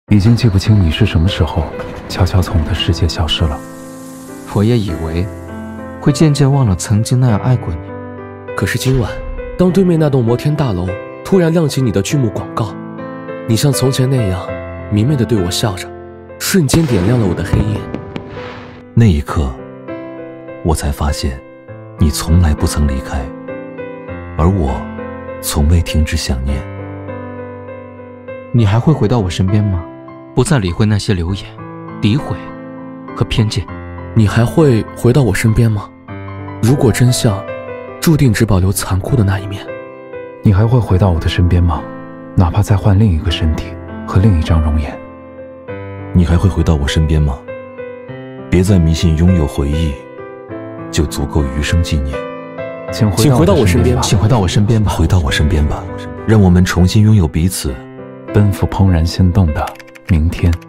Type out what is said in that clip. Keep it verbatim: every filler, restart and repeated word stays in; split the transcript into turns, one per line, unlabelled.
已经记不清你是什么时候悄悄从我的世界消失了。
我也以为会渐渐忘了曾经那样爱过你。
可是今晚，当对面那栋摩天大楼突然亮起你的剧目广告，你像从前那样明媚地对我笑着，瞬间点亮了我的黑夜。
那一刻，我才发现，你从来不曾离开，而我从未停止想念。
你还会回到我身边吗？不再理会那些流言、诋毁和偏见。
你还会回到我身边吗？如果真相注定只保留残酷的那一面，
你还会回到我的身边吗？哪怕再换另一个身体和另一张容颜。
你还会回到我身边吗？别再迷信拥有回忆就足够余生纪念。
请
请回到我身边吧，
请回到我身边吧，
回到我身边吧，让我们重新拥有彼此，
奔赴怦然心动的明天。